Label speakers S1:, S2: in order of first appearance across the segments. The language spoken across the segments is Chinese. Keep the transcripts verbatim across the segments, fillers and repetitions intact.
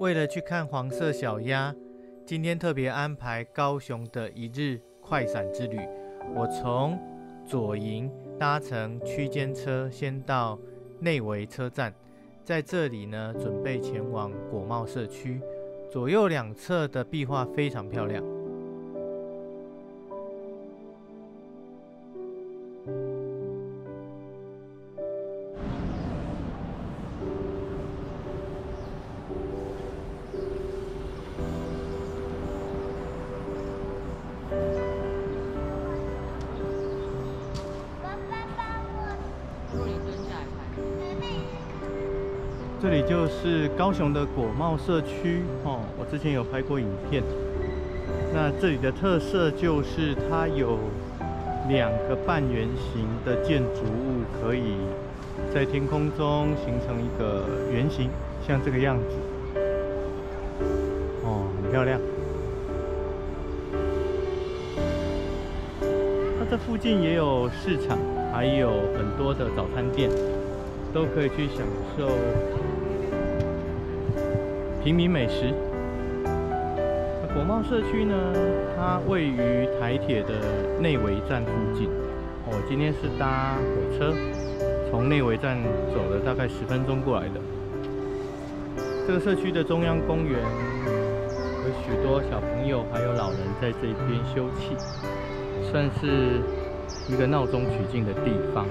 S1: 为了去看黄色小鸭，今天特别安排高雄的一日快闪之旅。我从左营搭乘区间车，先到内围车站，在这里呢，准备前往果贸社区。左右两侧的壁画非常漂亮。这里就是高雄的果贸社区哦，我之前有拍过影片。那这里的特色就是它有两个半圆形的建筑物，可以在天空中形成一个圆形，像这个样子。哦，很漂亮。它这附近也有市场，还有很多的早餐店，都可以去享受平民美食。那果贸社区呢，它位于台铁的内围站附近。我、哦、今天是搭火车，从内围站走了大概十分钟过来的。这个社区的中央公园有许多小朋友还有老人在这边休憩，算是一个闹中取静的地方。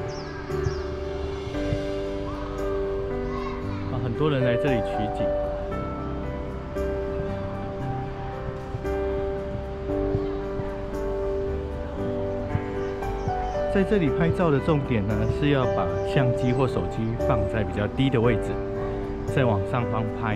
S1: 啊，很多人来这里取景。在这里拍照的重点呢，是要把相机或手机放在比较低的位置，再往上方拍。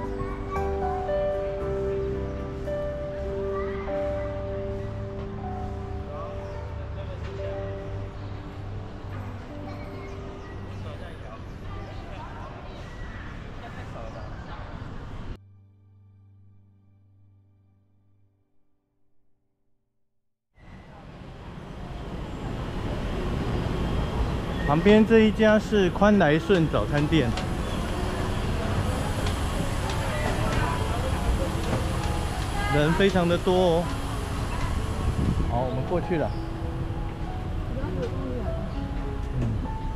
S1: 旁边这一家是宽来顺早餐店，人非常的多哦。好，我们过去了。嗯。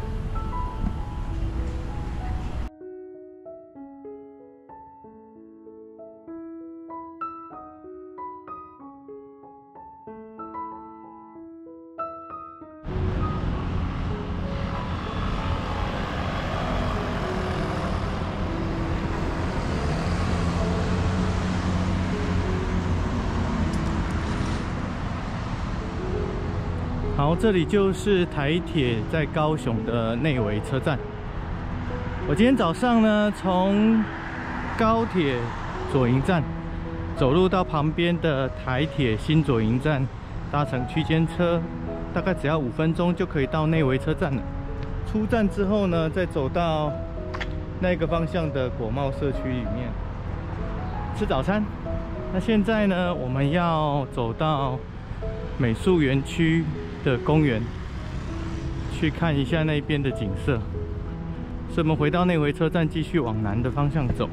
S1: 好，这里就是台铁在高雄的内围车站。我今天早上呢，从高铁左营站走路到旁边的台铁新左营站，搭乘区间车，大概只要五分钟就可以到内围车站了。出站之后呢，再走到那个方向的果贸社区里面吃早餐。那现在呢，我们要走到美术园区的公园去看一下那边的景色，所以我们回到内围车站，继续往南的方向走。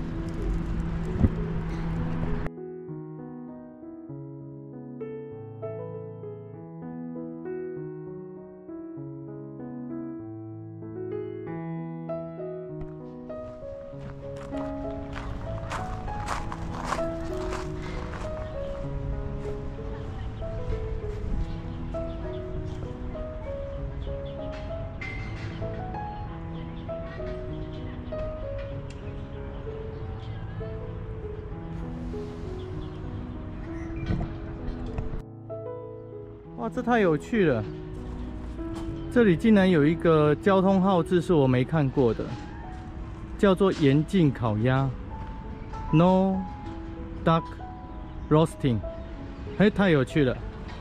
S1: 哇，这太有趣了！这里竟然有一个交通号志是我没看过的，叫做严禁烤鸭 ，No Duck Roasting。哎，太有趣了！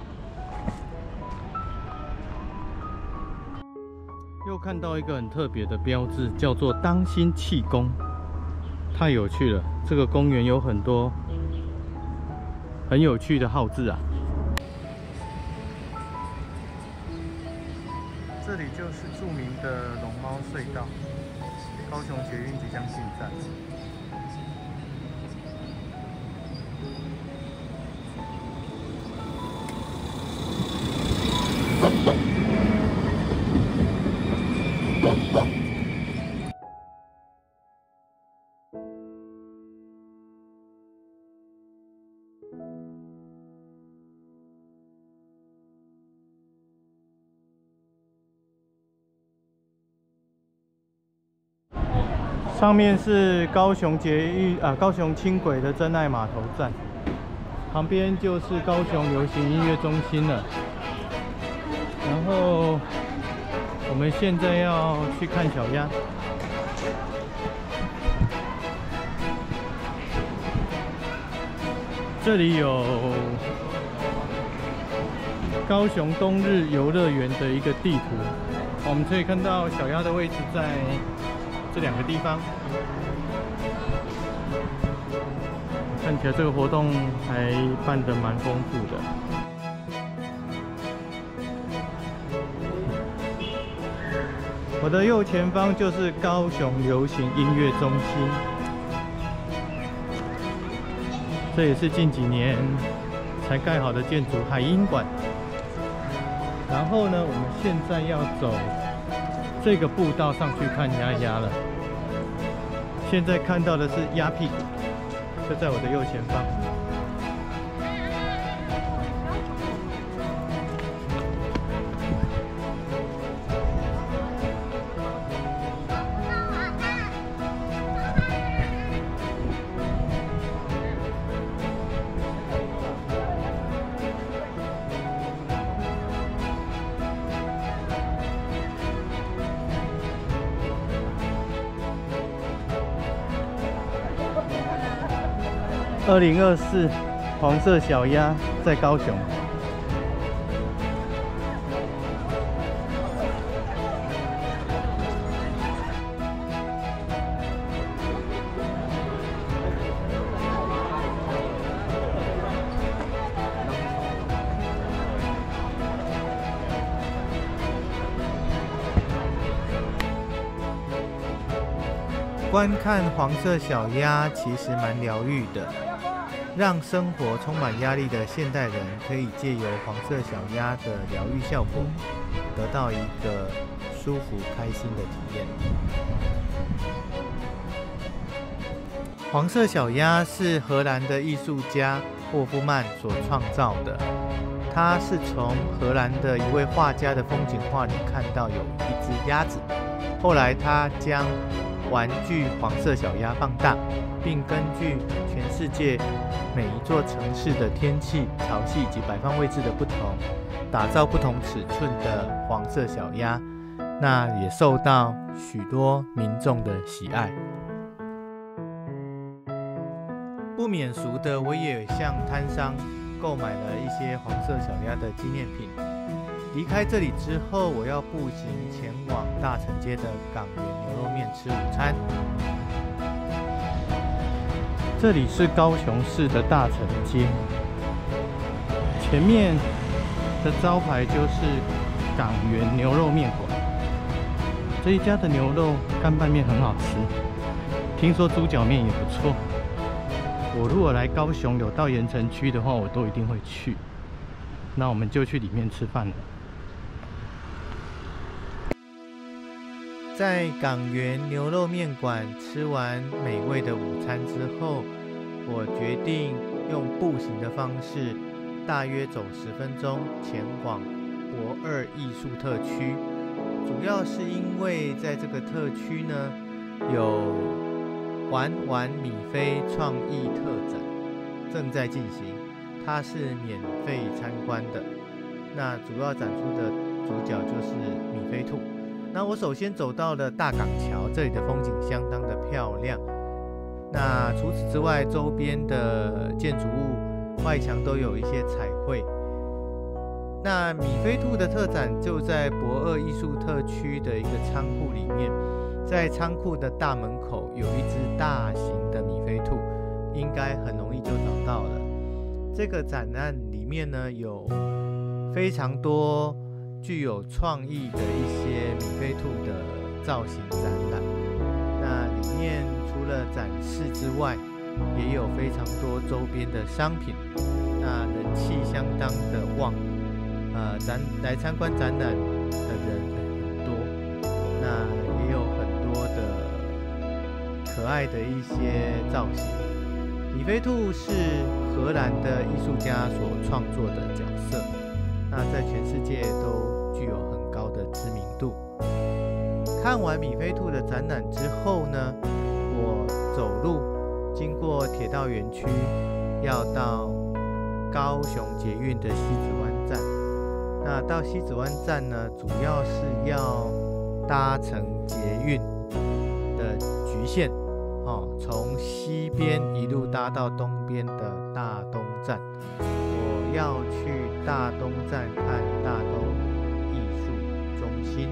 S1: 又看到一个很特别的标志，叫做“当心气功”，太有趣了！这个公园有很多很有趣的号志啊。这里就是著名的龙猫隧道，高雄捷运即将进站。 上面是高雄捷运啊，高雄轻轨的真爱码头站，旁边就是高雄流行音乐中心了。然后我们现在要去看小鸭。这里有高雄冬日游乐园的一个地图，我们可以看到小鸭的位置在这两个地方。看起来这个活动还办得蛮丰富的。我的右前方就是高雄流行音乐中心，这也是近几年才盖好的建筑海音馆。然后呢，我们现在要走这个步道上去看鸭鸭了。现在看到的是鸭屁股，就在我的右前方。二零二四黄色小鸭在高雄。观看黄色小鸭其实蛮疗愈的。让生活充满压力的现代人可以借由黄色小鸭的疗愈效果，得到一个舒服开心的体验。黄色小鸭是荷兰的艺术家霍夫曼所创造的，他是从荷兰的一位画家的风景画里看到有一只鸭子，后来他将玩具黄色小鸭放大，并根据全世界每一座城市的天气、潮汐及摆放位置的不同，打造不同尺寸的黄色小鸭，那也受到许多民众的喜爱。不免俗的，我也向摊商购买了一些黄色小鸭的纪念品。离开这里之后，我要步行前往大城街的港源牛肉面吃午餐。这里是高雄市的大城街，前面的招牌就是港源牛肉面馆。这一家的牛肉干拌面很好吃，听说猪脚面也不错。我如果来高雄有到盐埕区的话，我都一定会去。那我们就去里面吃饭了。在港源牛肉面馆吃完美味的午餐之后，我决定用步行的方式，大约走十分钟前往博二艺术特区。主要是因为在这个特区呢，有玩玩米菲创意特展正在进行，它是免费参观的。那主要展出的主角就是米菲兔。那我首先走到了大港桥，这里的风景相当的漂亮。那除此之外，周边的建筑物外墙都有一些彩绘。那米菲兔的特展就在博二艺术特区的一个仓库里面，在仓库的大门口有一只大型的米菲兔，应该很容易就找到了。这个展览里面呢，有非常多具有创意的一些米菲兔的造型展览。那里面除了展示之外，也有非常多周边的商品，那人气相当的旺。呃，
S2: 呃展来参观展览的人很多，那也有很多的可爱的一些造型。米菲兔是荷兰的艺术家所创作的角色，那在全世界都具有很高的知名度。看完米菲兔的展览之后呢，我走路经过铁道园区，要到高雄捷运的西子湾站。那到西子湾站呢，主要是要搭乘捷运的局线，哦，从西边一路搭到东边的大东站。我要去大东站看大东艺术中心。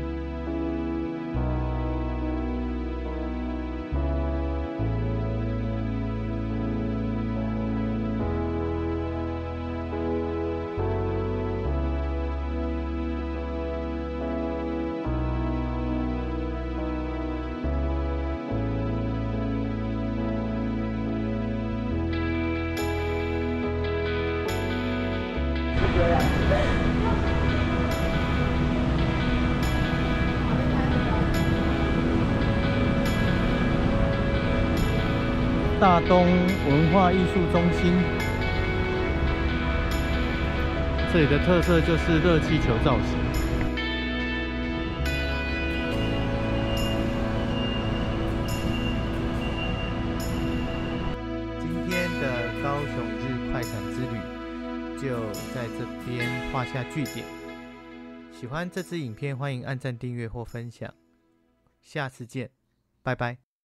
S1: 大东文化艺术中心，这里的特色就是热气球造型。
S2: 今天的高雄日快闪之旅就在这边画下句点。喜欢这支影片，欢迎按赞、订阅或分享。下次见，拜拜。